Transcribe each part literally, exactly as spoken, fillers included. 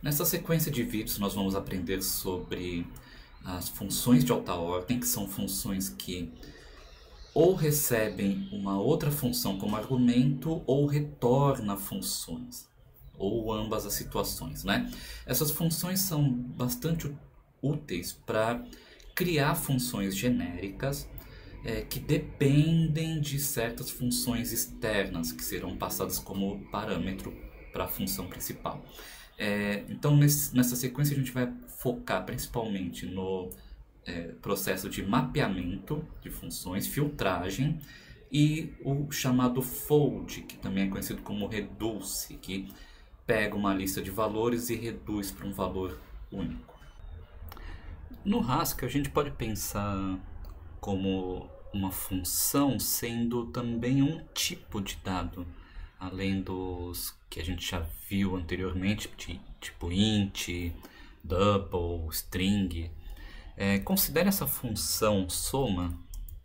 Nessa sequência de vídeos nós vamos aprender sobre as funções de alta ordem, que são funções que ou recebem uma outra função como argumento ou retorna funções, ou ambas as situações, né? Essas funções são bastante úteis para criar funções genéricas é, que dependem de certas funções externas que serão passadas como parâmetro para a função principal. É, então, nesse, nessa sequência, a gente vai focar principalmente no é, processo de mapeamento de funções, filtragem e o chamado fold, que também é conhecido como reduce, que pega uma lista de valores e reduz para um valor único. No Haskell, a gente pode pensar como uma função sendo também um tipo de dado, além dos que a gente já viu anteriormente, de, tipo int, double, string. É, considere essa função soma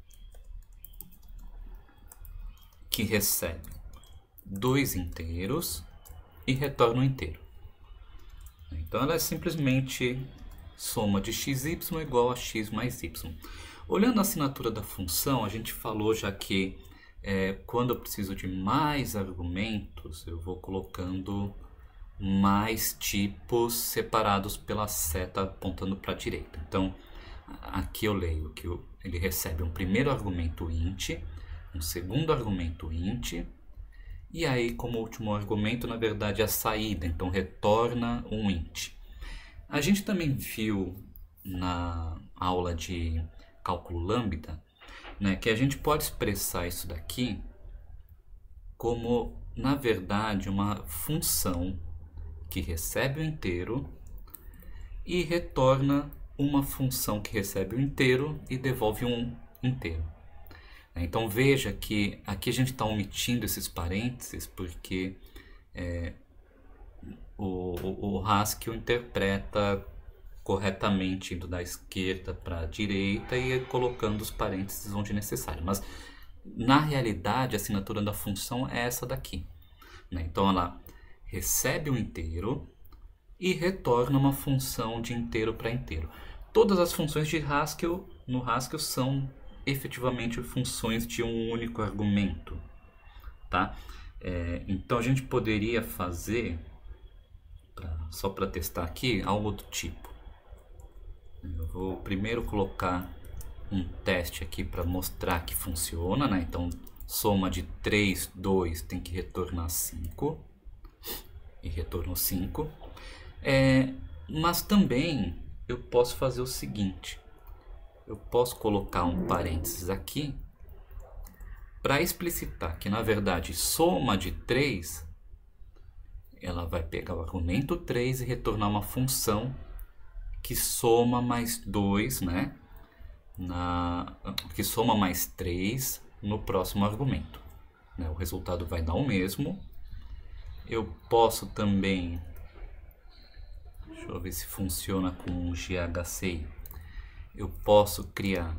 que recebe dois inteiros e retorna um inteiro. Então ela é simplesmente soma de xy igual a x mais y. Olhando a assinatura da função, a gente falou já que é, quando eu preciso de mais argumentos, eu vou colocando mais tipos separados pela seta apontando para a direita. Então, aqui eu leio que ele recebe um primeiro argumento int, um segundo argumento int, e aí como último argumento, na verdade, a saída, então retorna um int. A gente também viu na aula de cálculo lambda, né, que a gente pode expressar isso daqui como, na verdade, uma função que recebe o inteiro e retorna uma função que recebe o inteiro e devolve um inteiro. Então veja que aqui a gente está omitindo esses parênteses porque é, o, o, o Haskell interpreta corretamente indo da esquerda para a direita e colocando os parênteses onde necessário. Mas na realidade a assinatura da função é essa daqui, né? Então ela recebe um inteiro e retorna uma função de inteiro para inteiro. Todas as funções de Haskell no Haskell são efetivamente funções de um único argumento, tá? É, então a gente poderia fazer, pra, só para testar aqui, algo do tipo. Eu vou primeiro colocar um teste aqui para mostrar que funciona, né? Então soma de três, dois tem que retornar cinco. E retornou cinco. É, mas também eu posso fazer o seguinte. Eu posso colocar um parênteses aqui para explicitar que na verdade soma de três ela vai pegar o argumento três e retornar uma função que soma mais dois, né? Na, que soma mais três no próximo argumento, né? O resultado vai dar o mesmo. Eu posso também, deixa eu ver se funciona com o G H C I, eu posso criar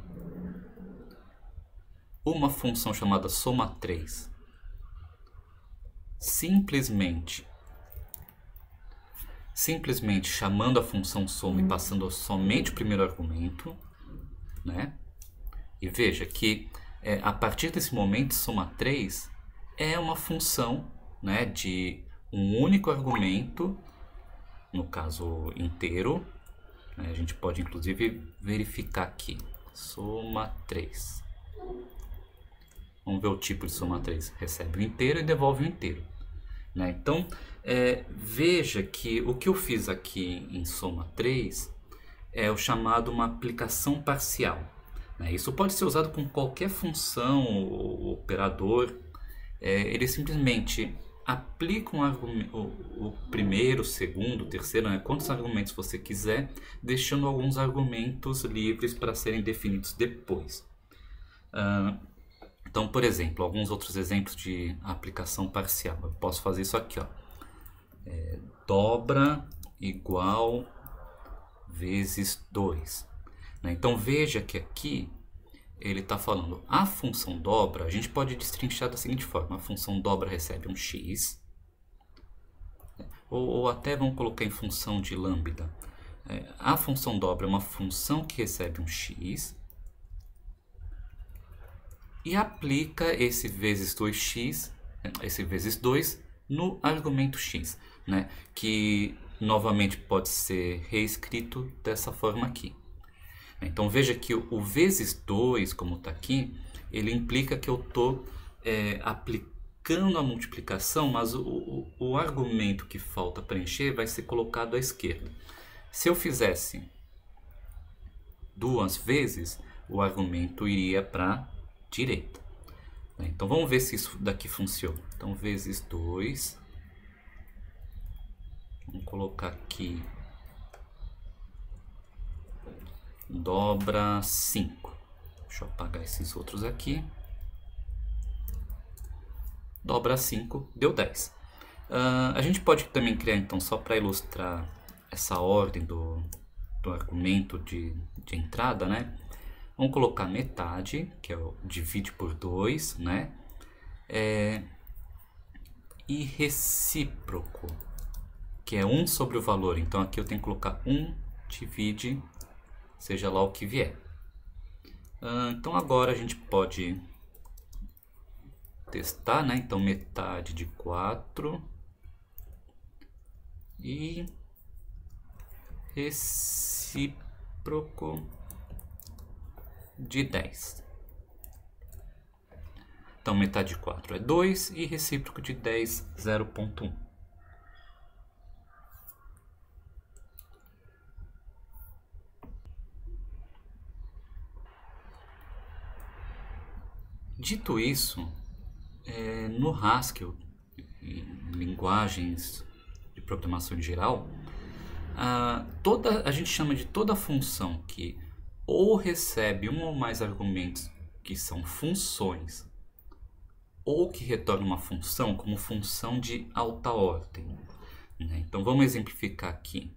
uma função chamada soma três, simplesmente, simplesmente chamando a função soma e passando somente o primeiro argumento, né? E veja que é, a partir desse momento soma três é uma função, né, de um único argumento, no caso inteiro, né, a gente pode inclusive verificar aqui, soma três. Vamos ver o tipo de soma três, recebe o inteiro e devolve o inteiro, né? Então, é, veja que o que eu fiz aqui em soma três é o chamado uma aplicação parcial, né? Isso pode ser usado com qualquer função ou operador. É, ele simplesmente aplica um argumento, o, o primeiro, o segundo, o terceiro, né, quantos argumentos você quiser, deixando alguns argumentos livres para serem definidos depois. Uh, então, por exemplo, alguns outros exemplos de aplicação parcial. Eu posso fazer isso aqui, ó. É, dobra igual vezes dois. Né? Então veja que aqui ele está falando a função dobra, a gente pode destrinchar da seguinte forma: a função dobra recebe um x, ou, ou até vamos colocar em função de lambda. É, a função dobra é uma função que recebe um x e aplica esse vezes dois x, esse vezes dois, no argumento x, né? Que novamente pode ser reescrito dessa forma aqui. Então veja que o vezes dois, como está aqui, ele implica que eu estou é, aplicando a multiplicação, mas o, o, o argumento que falta preencher vai ser colocado à esquerda. Se eu fizesse duas vezes, o argumento iria para a direita. Então vamos ver se isso daqui funciona. Então vezes dois, vamos colocar aqui, dobra cinco. Deixa eu apagar esses outros aqui. Dobra cinco, deu dez. Uh, a gente pode também criar, então, só para ilustrar essa ordem do, do argumento de, de entrada, né? Vamos colocar metade, que é o divide por dois, né? É, e recíproco, que é um sobre o valor. Então aqui eu tenho que colocar um divide, seja lá o que vier. Uh, então agora a gente pode testar, né? Então metade de quatro e recíproco de dez. Então metade de quatro é dois e recíproco de dez, zero ponto um. Dito isso, é, no Haskell, em linguagens de programação em geral, a, toda, a gente chama de toda função que ou recebe um ou mais argumentos que são funções, ou que retorna uma função como função de alta ordem, né? Então vamos exemplificar aqui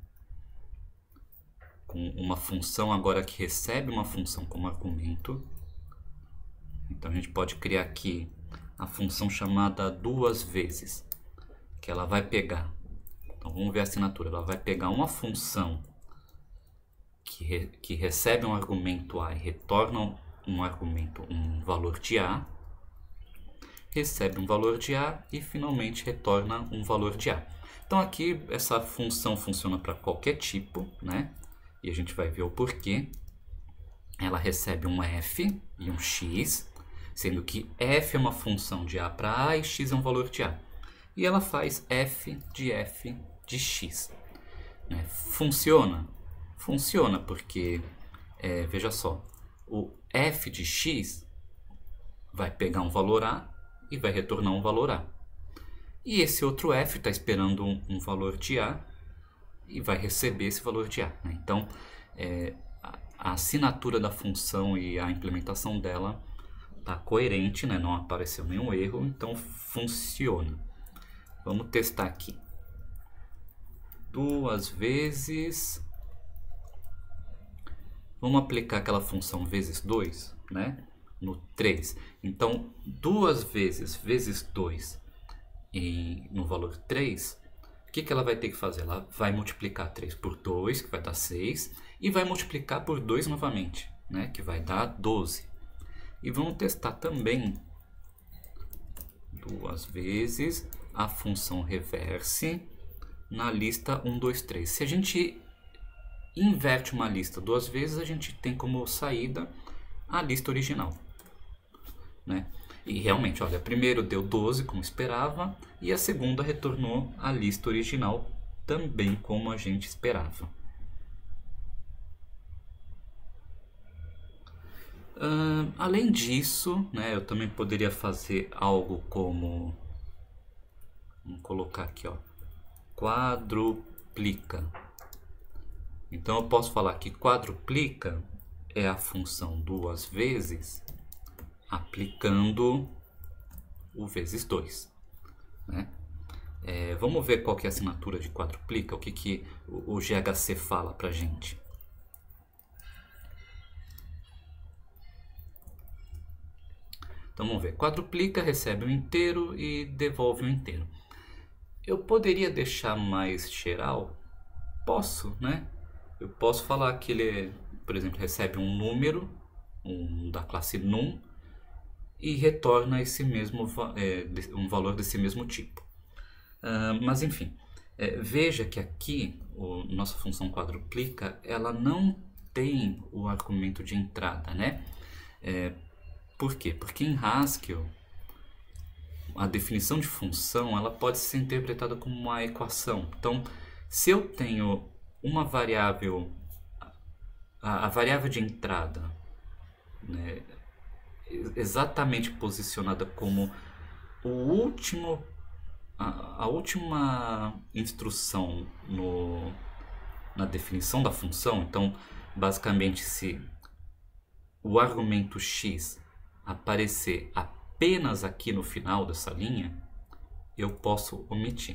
com uma função agora que recebe uma função como argumento. Então a gente pode criar aqui a função chamada duas vezes, que ela vai pegar, então vamos ver a assinatura, ela vai pegar uma função que, re, que recebe um argumento A e retorna um argumento, um valor de A, recebe um valor de A e finalmente retorna um valor de A. Então aqui essa função funciona para qualquer tipo, né? E a gente vai ver o porquê. Ela recebe um f e um x, sendo que f é uma função de A para A e x é um valor de A. E ela faz f de f de x. Né? Funciona? Funciona porque, é, veja só, o f de x vai pegar um valor A e vai retornar um valor A. E esse outro f está esperando um, um valor de A e vai receber esse valor de A. Né? Então, é, a, a assinatura da função e a implementação dela está coerente, né? Não apareceu nenhum erro, então funciona. Vamos testar aqui. Duas vezes... Vamos aplicar aquela função vezes dois, né? No três. Então, duas vezes vezes dois em, no valor três, o que, que ela vai ter que fazer? Ela vai multiplicar três por dois, que vai dar seis, e vai multiplicar por dois novamente, né? Que vai dar doze. E vamos testar também duas vezes a função reverse na lista um, dois, três. Se a gente inverte uma lista duas vezes, a gente tem como saída a lista original, né? E realmente, olha, a primeira deu doze, como esperava, e a segunda retornou a lista original, também como a gente esperava. Uh, além disso, né, eu também poderia fazer algo como, vamos colocar aqui, ó, quadruplica. Então eu posso falar que quadruplica é a função duas vezes aplicando o vezes dois, né? É, vamos ver qual que é a assinatura de quadruplica, o que, que o, o G H C fala pra gente. Então vamos ver, quadruplica, recebe um inteiro e devolve um inteiro. eu poderia deixar mais geral? Posso, né? Eu posso falar que ele, por exemplo, recebe um número um, da classe num e retorna esse mesmo, é, um valor desse mesmo tipo. Uh, mas enfim, é, veja que aqui o, nossa função quadruplica, ela não tem o argumento de entrada, né? É, por quê? Porque em Haskell a definição de função ela pode ser interpretada como uma equação. Então, se eu tenho uma variável, a, a variável de entrada, né, exatamente posicionada como o último, a, a última instrução no, na definição da função, então, basicamente, se o argumento x aparecer apenas aqui no final dessa linha, eu posso omitir.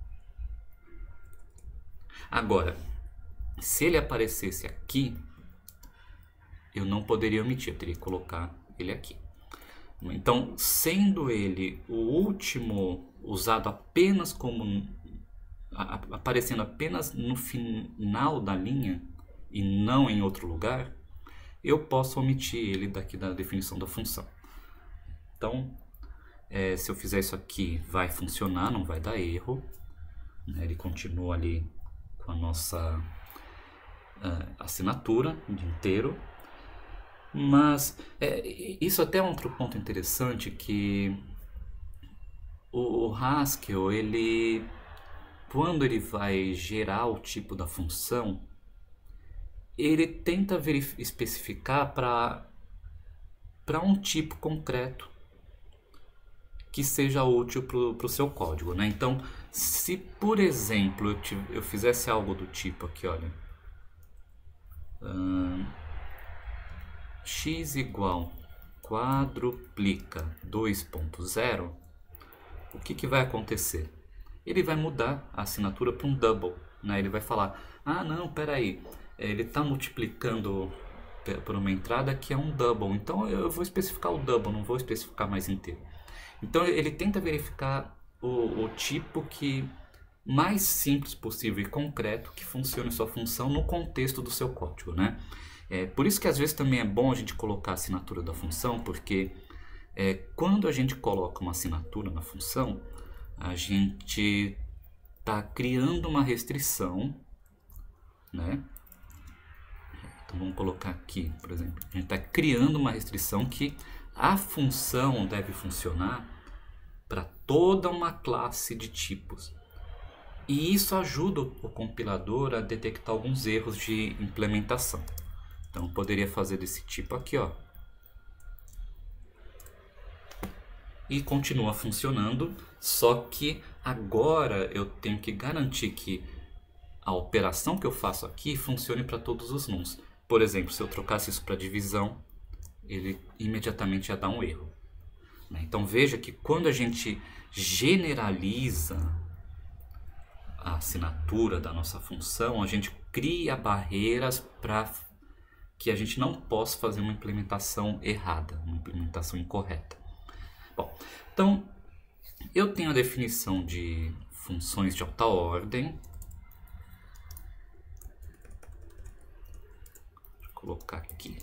Agora, se ele aparecesse aqui, eu não poderia omitir, eu teria que colocar ele aqui. Então, sendo ele o último usado apenas como a, aparecendo apenas no final da linha e não em outro lugar, eu posso omitir ele daqui da definição da função. Então, é, se eu fizer isso aqui, vai funcionar, não vai dar erro, né? Ele continua ali com a nossa uh, assinatura de inteiro. Mas é, isso até é outro ponto interessante, que o, o Haskell, ele, quando ele vai gerar o tipo da função, ele tenta especificar para para um tipo concreto que seja útil para o seu código, né? Então, se por exemplo eu, te, eu fizesse algo do tipo aqui, olha, hum, x igual quadruplica dois ponto zero, o que, que vai acontecer? Ele vai mudar a assinatura para um double, né? Ele vai falar, ah não, peraí, ele está multiplicando por uma entrada que é um double, então eu vou especificar o double, não vou especificar mais inteiro. Então ele tenta verificar o, o tipo que mais simples possível e concreto que funcione sua função no contexto do seu código, né? É, por isso que às vezes também é bom a gente colocar a assinatura da função, porque é, quando a gente coloca uma assinatura na função, a gente está criando uma restrição, né? Então vamos colocar aqui, por exemplo, a gente está criando uma restrição que a função deve funcionar para toda uma classe de tipos. E isso ajuda o compilador a detectar alguns erros de implementação. Então, poderia fazer desse tipo aqui, ó. E continua funcionando, só que agora eu tenho que garantir que a operação que eu faço aqui funcione para todos os nuns. Por exemplo, se eu trocasse isso para divisão, ele imediatamente ia dar um erro. Então, veja que quando a gente generaliza a assinatura da nossa função, a gente cria barreiras para que a gente não possa fazer uma implementação errada, uma implementação incorreta. Bom, então eu tenho a definição de funções de alta ordem. Deixa eu colocar aqui.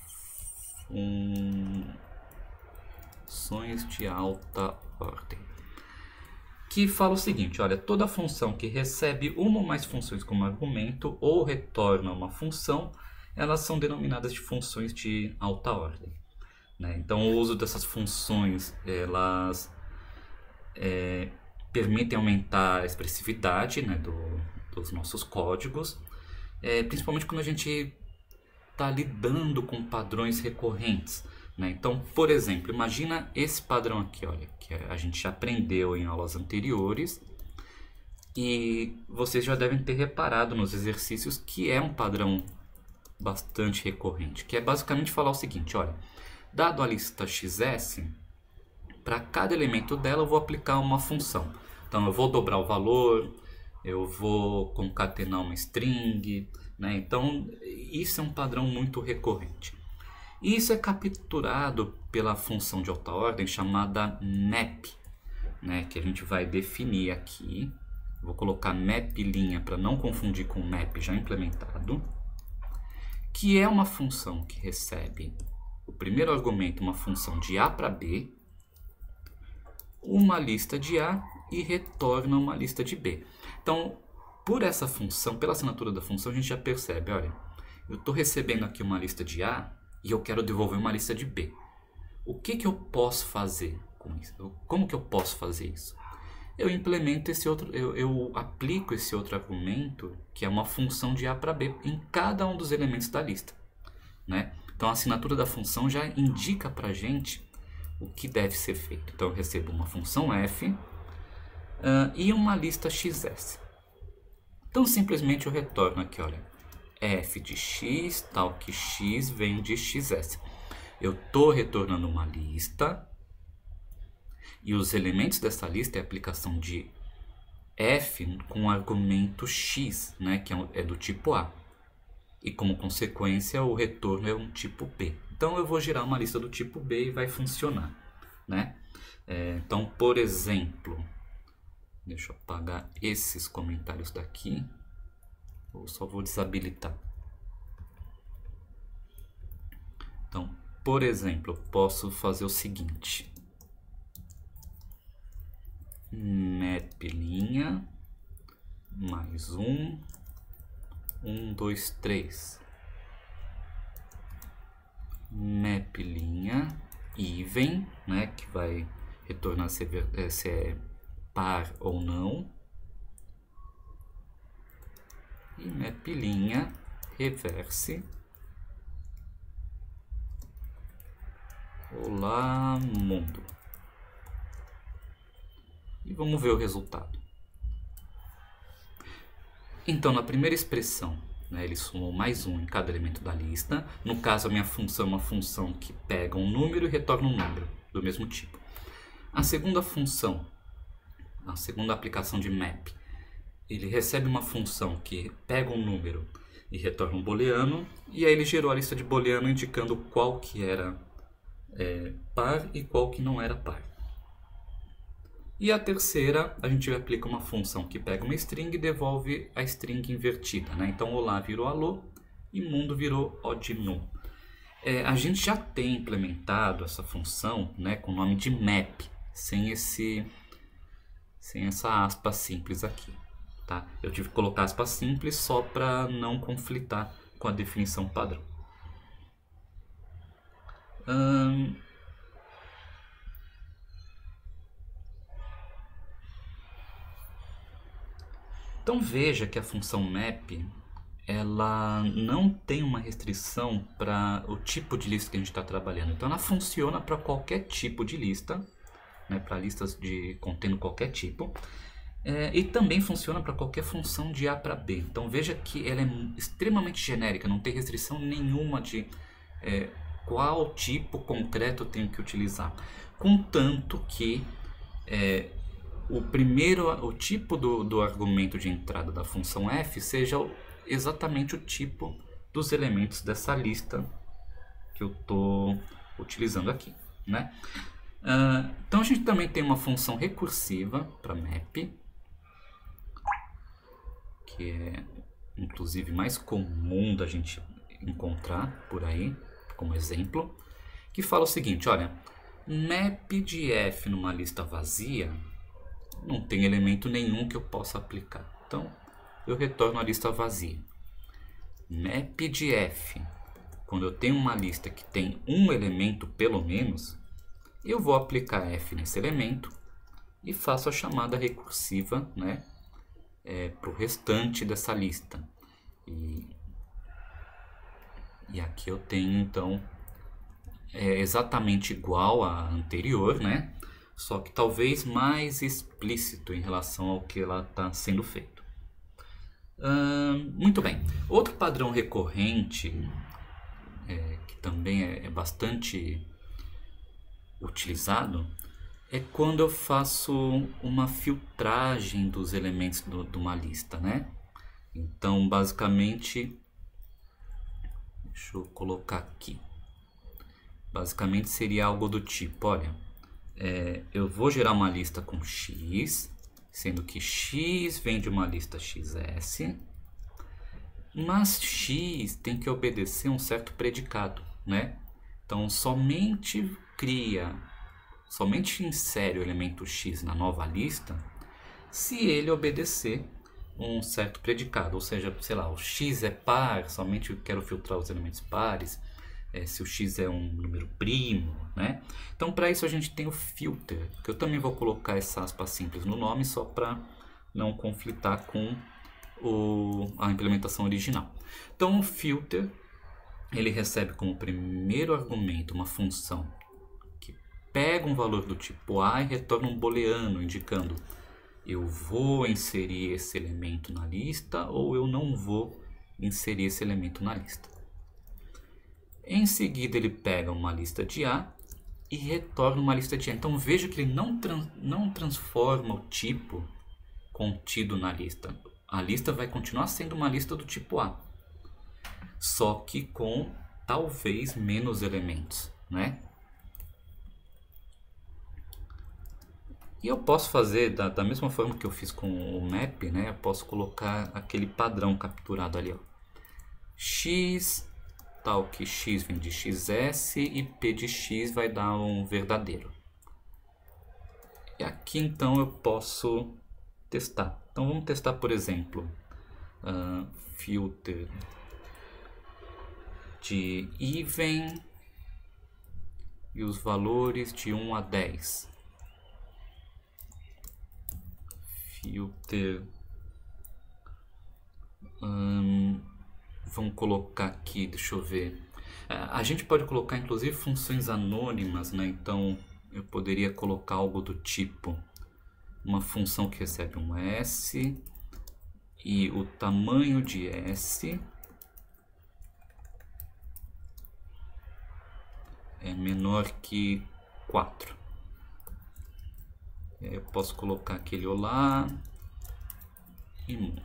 Funções de alta ordem. Que fala o seguinte, olha, toda função que recebe uma ou mais funções como argumento ou retorna uma função, elas são denominadas de funções de alta ordem, né? Então, o uso dessas funções, elas é, permitem aumentar a expressividade, né, do, dos nossos códigos, é, principalmente quando a gente está lidando com padrões recorrentes, né? Então, por exemplo, imagina esse padrão aqui, olha, que a gente já aprendeu em aulas anteriores, e vocês já devem ter reparado nos exercícios que é um padrão bastante recorrente, que é basicamente falar o seguinte, olha, dado a lista xs, para cada elemento dela eu vou aplicar uma função. Então eu vou dobrar o valor, eu vou concatenar uma string, né? Então isso é um padrão muito recorrente. E isso é capturado pela função de alta ordem chamada map. né, que a gente vai definir aqui. Vou colocar map linha para não confundir com map já implementado, que é uma função que recebe o primeiro argumento, uma função de A para B, uma lista de A e retorna uma lista de B. Então, por essa função, pela assinatura da função, a gente já percebe, olha, eu estou recebendo aqui uma lista de A e eu quero devolver uma lista de B. O que, que eu posso fazer com isso? Como que eu posso fazer isso? Eu implemento esse outro, eu, eu aplico esse outro argumento, que é uma função de A para B, em cada um dos elementos da lista, né? Então a assinatura da função já indica para a gente o que deve ser feito. Então eu recebo uma função f uh, e uma lista xs. Então simplesmente eu retorno aqui, olha, f de x, tal que x vem de xs. Eu estou retornando uma lista e os elementos dessa lista é a aplicação de f com o argumento x, né, que é do tipo A. E como consequência o retorno é um tipo B. Então eu vou gerar uma lista do tipo B e vai funcionar, né? É, então, por exemplo, deixa eu apagar esses comentários daqui. Eu só vou desabilitar. Então, por exemplo, eu posso fazer o seguinte: map linha mais um, um, dois, três. Map linha even, né, que vai retornar se é, se é par ou não. E map linha reverse. Olá, mundo. E vamos ver o resultado. Então, na primeira expressão, né, ele somou mais um em cada elemento da lista. No caso, a minha função é uma função que pega um número e retorna um número do mesmo tipo. A segunda função, a segunda aplicação de map, ele recebe uma função que pega um número e retorna um booleano. E aí ele gerou a lista de booleano indicando qual que era é, par e qual que não era par. E a terceira, a gente aplica uma função que pega uma string e devolve a string invertida, né? Então, olá virou alô e mundo virou odnu. É, a gente já tem implementado essa função, né, com o nome de map, sem, esse, sem essa aspa simples aqui. Tá? Eu tive que colocar aspa simples só para não conflitar com a definição padrão. Hum... Então veja que a função map, ela não tem uma restrição para o tipo de lista que a gente está trabalhando. Então ela funciona para qualquer tipo de lista, né, para listas de contendo qualquer tipo, é, e também funciona para qualquer função de A para B. Então veja que ela é extremamente genérica, não tem restrição nenhuma de é, qual tipo concreto eu tenho que utilizar, contanto que é, o primeiro, o tipo do, do argumento de entrada da função f seja exatamente o tipo dos elementos dessa lista que eu estou utilizando aqui, né? Uh, então a gente também tem uma função recursiva para map, que é inclusive mais comum da gente encontrar por aí, como exemplo, que fala o seguinte, olha, map de f numa lista vazia não tem elemento nenhum que eu possa aplicar. Então, eu retorno a lista vazia. Map de f, quando eu tenho uma lista que tem um elemento pelo menos, eu vou aplicar f nesse elemento e faço a chamada recursiva, né, é, para o restante dessa lista. E, e aqui eu tenho, então, é exatamente igual à anterior, né? Só que talvez mais explícito em relação ao que ela está sendo feito. Hum, muito bem. Outro padrão recorrente, é, que também é, é bastante utilizado, é quando eu faço uma filtragem dos elementos do, de uma lista, né? Então, basicamente, deixa eu colocar aqui. Basicamente seria algo do tipo, olha, é, eu vou gerar uma lista com x, sendo que x vem de uma lista xs, mas x tem que obedecer um certo predicado, né? Então somente cria, somente insere o elemento x na nova lista se ele obedecer um certo predicado, ou seja, sei lá, o x é par, somente eu quero filtrar os elementos pares, é, se o x é um número primo, né? Então para isso a gente tem o filter, que eu também vou colocar essa aspa simples no nome só para não conflitar com o, a implementação original. Então o filter, ele recebe como primeiro argumento uma função que pega um valor do tipo A e retorna um booleano, indicando eu vou inserir esse elemento na lista ou eu não vou inserir esse elemento na lista. Em seguida ele pega uma lista de A e retorna uma lista de A. Então veja que ele não, trans, não transforma o tipo contido na lista. A lista vai continuar sendo uma lista do tipo A, só que com talvez menos elementos, né? E eu posso fazer da, da mesma forma que eu fiz com o map, né? Eu posso colocar aquele padrão capturado ali, ó. X, tal que x vem de xs e p de x vai dar um verdadeiro. E aqui então eu posso testar. Então vamos testar, por exemplo, uh, filter de even e os valores de um a dez. Filter, hum, vamos colocar aqui, deixa eu ver, a gente pode colocar inclusive funções anônimas, né? Então eu poderia colocar algo do tipo uma função que recebe um s e o tamanho de s é menor que quatro. Eu posso colocar aquele olá e mundo.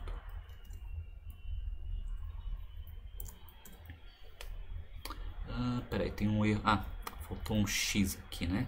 Ah, peraí, tem um erro. Ah, faltou um x aqui, né?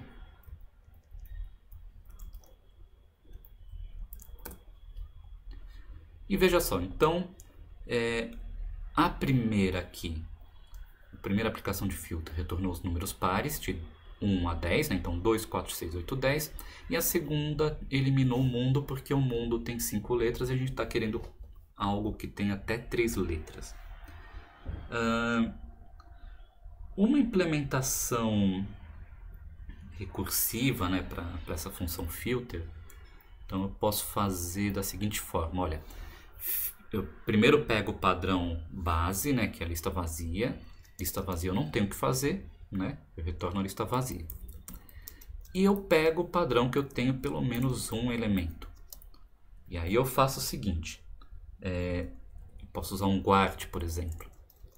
E veja só, então, é, a primeira aqui, a primeira aplicação de filtro retornou os números pares de um a dez, né? Então dois, quatro, seis, oito, dez. E a segunda eliminou o mundo porque o mundo tem cinco letras e a gente está querendo algo que tem até três letras. Uh, uma implementação recursiva, né, para essa função filter, então eu posso fazer da seguinte forma, olha, eu primeiro pego o padrão base, né, que é a lista vazia. Lista vazia eu não tenho o que fazer, né? Eu retorno a lista vazia. E eu pego o padrão que eu tenho pelo menos um elemento. E aí eu faço o seguinte, é, eu posso usar um guard, por exemplo.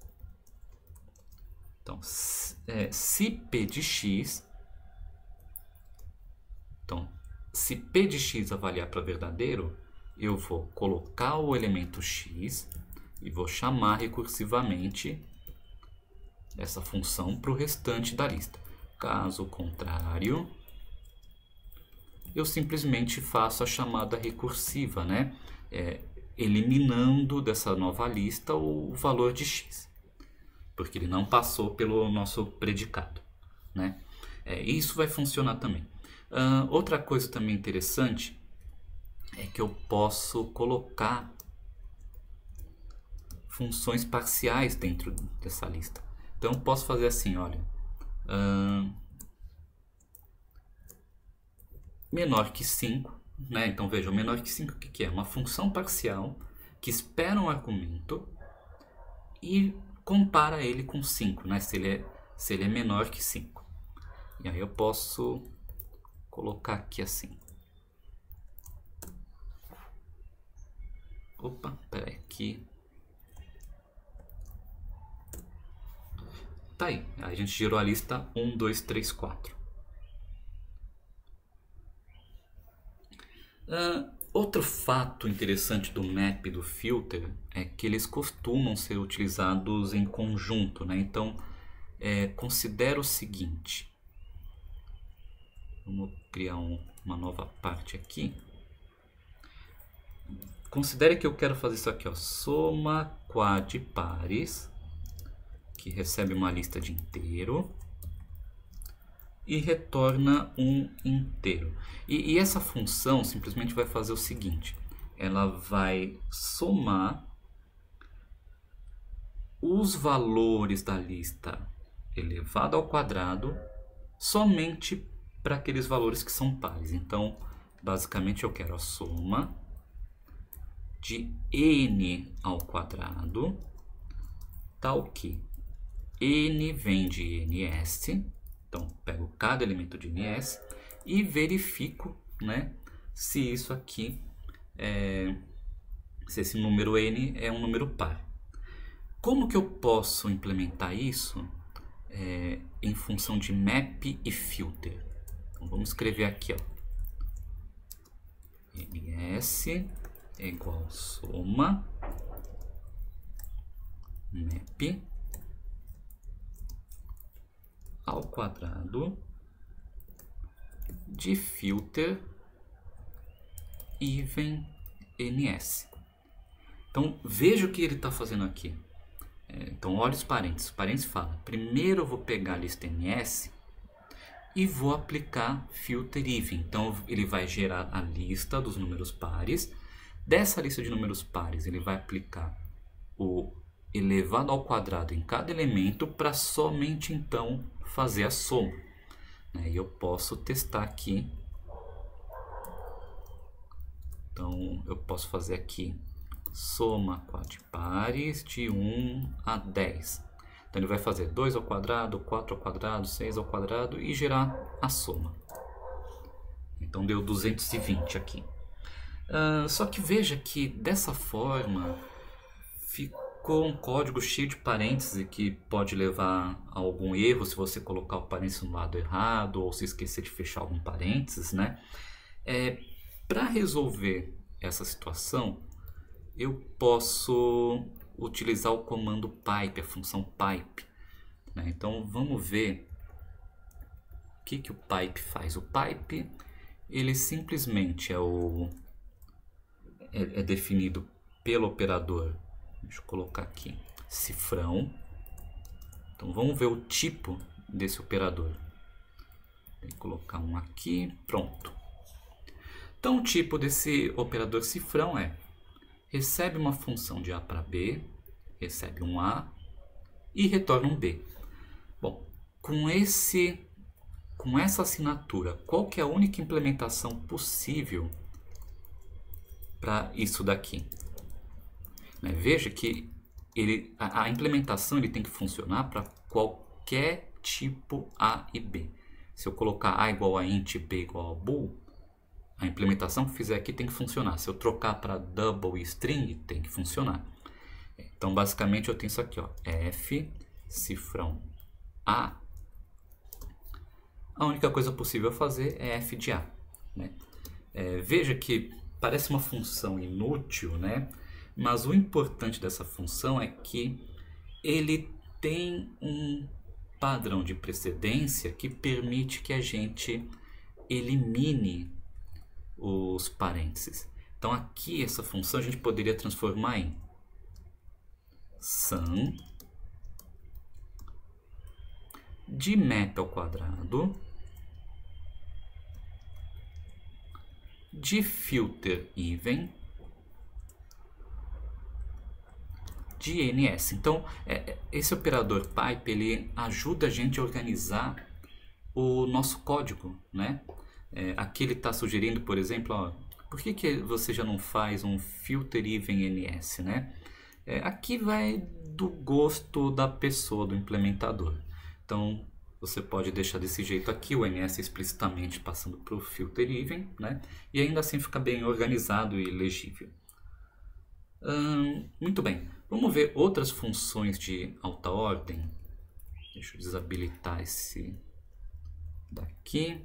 Então, é, se p de x, então, se p de x avaliar para verdadeiro, eu vou colocar o elemento x e vou chamar recursivamente essa função para o restante da lista. Caso contrário, eu simplesmente faço a chamada recursiva, né? É, eliminando dessa nova lista o valor de x, porque ele não passou pelo nosso predicado, né? É, isso vai funcionar também. Uh, outra coisa também interessante é que eu posso colocar funções parciais dentro dessa lista. Então eu posso fazer assim, olha, uh, menor que cinco, né? Então veja, o menor que cinco o que, que é? Uma função parcial que espera um argumento e compara ele com cinco, né? Se ele é, se ele é menor que cinco. E aí eu posso colocar aqui assim. Opa, peraí, aqui. Tá aí, a gente gerou a lista um, dois, três, quatro. Uh, outro fato interessante do map e do filter é que eles costumam ser utilizados em conjunto, né? Então, é, considera o seguinte. Vamos criar um, uma nova parte aqui. Considere que eu quero fazer isso aqui, ó, soma quad pares, que recebe uma lista de inteiro e retorna um inteiro. E, e essa função simplesmente vai fazer o seguinte, ela vai somar os valores da lista elevado ao quadrado somente para aqueles valores que são pares. Então, basicamente eu quero a soma de n ao quadrado, tal que n vem de ns, então pego cada elemento de ns e verifico, né, se isso aqui, é, se esse número n é um número par. Como que eu posso implementar isso é, em função de map e filter? Então, vamos escrever aqui, ó, ns é igual a soma map ao quadrado de filter even ns. Então veja o que ele está fazendo aqui. Então olha os parênteses. O parênteses fala: primeiro eu vou pegar a lista ns e vou aplicar filter even. Então ele vai gerar a lista dos números pares. Dessa lista de números pares ele vai aplicar o elevado ao quadrado em cada elemento para somente então fazer a soma. E eu posso testar aqui. Então eu posso fazer aqui soma quad pares de um a dez. Então ele vai fazer dois ao quadrado, quatro ao quadrado, seis ao quadrado e gerar a soma. Então deu duzentos e vinte aqui. Uh, só que veja que dessa forma ficou um código cheio de parênteses que pode levar a algum erro se você colocar o parênteses no lado errado ou se esquecer de fechar algum parênteses, né? É, para resolver essa situação, eu posso utilizar o comando pipe, a função pipe, né? Então vamos ver o que, que o pipe faz. O pipe ele simplesmente é o É, é definido pelo operador, deixa eu colocar aqui, cifrão. Então vamos ver o tipo desse operador. Vou colocar um aqui, pronto. Então o tipo desse operador cifrão é: recebe uma função de A para B, recebe um A e retorna um B. Bom, com, esse, com essa assinatura, qual que é a única implementação possível para isso daqui? Né? Veja que ele, a, a implementação ele tem que funcionar para qualquer tipo A e B. Se eu colocar A igual a int, B igual a bool, a implementação que fizer aqui tem que funcionar. Se eu trocar para double e string, tem que funcionar. Então basicamente eu tenho isso aqui, ó, f cifrão A. A única coisa possível a fazer é f de A, né? É, veja que parece uma função inútil, né? Mas o importante dessa função é que ele tem um padrão de precedência que permite que a gente elimine os parênteses. Então aqui essa função a gente poderia transformar em sum de map ao quadrado de filter even de ns. Então é, esse operador pipe ele ajuda a gente a organizar o nosso código, né? É, aqui ele está sugerindo, por exemplo, ó, por que, que você já não faz um filter even ns, né? É, aqui vai do gosto da pessoa, do implementador. Então você pode deixar desse jeito aqui, o ns explicitamente passando para o filter even, né? E ainda assim fica bem organizado e legível. Hum, muito bem, vamos ver outras funções de alta ordem. Deixa eu desabilitar esse daqui.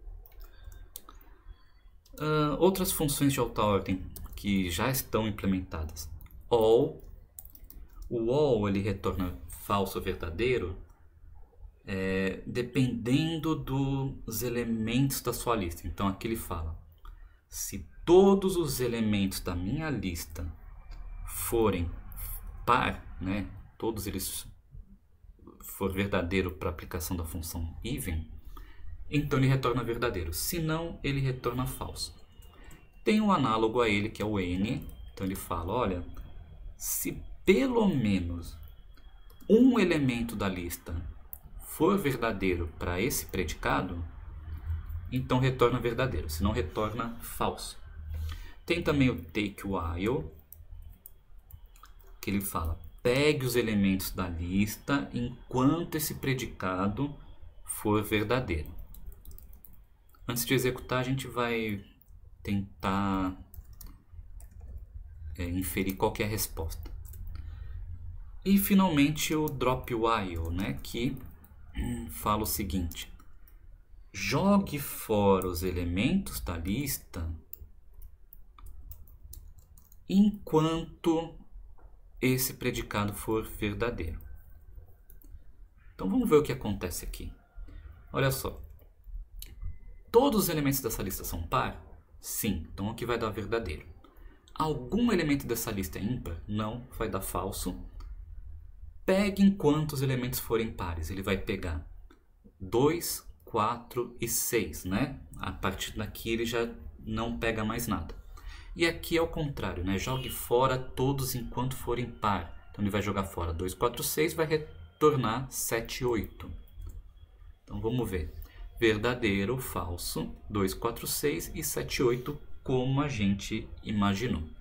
Uh, outras funções de alta ordem que já estão implementadas. All. O all ele retorna falso ou verdadeiro é, dependendo dos elementos da sua lista. Então aqui ele fala, se todos os elementos da minha lista forem par, né, todos eles for verdadeiro para aplicação da função even, então ele retorna verdadeiro, se não ele retorna falso. Tem um análogo a ele que é o N, então ele fala, olha, se pelo menos um elemento da lista for verdadeiro para esse predicado, então retorna verdadeiro, senão retorna falso. Tem também o take while, que ele fala, pegue os elementos da lista enquanto esse predicado for verdadeiro. Antes de executar, a gente vai tentar é, inferir qual que é a resposta. E finalmente o drop while, né, que fala o seguinte, jogue fora os elementos da lista enquanto esse predicado for verdadeiro. Então vamos ver o que acontece aqui. Olha só, todos os elementos dessa lista são par? Sim, então aqui vai dar verdadeiro. Algum elemento dessa lista é ímpar? Não, vai dar falso. Pegue enquanto os elementos forem pares. Ele vai pegar dois, quatro e seis, né? A partir daqui ele já não pega mais nada. E aqui é o contrário, né? Jogue fora todos enquanto forem par. Então ele vai jogar fora dois, quatro, seis, vai retornar sete, oito. Então vamos ver. Verdadeiro, falso, dois, quatro, seis e sete, oito, como a gente imaginou.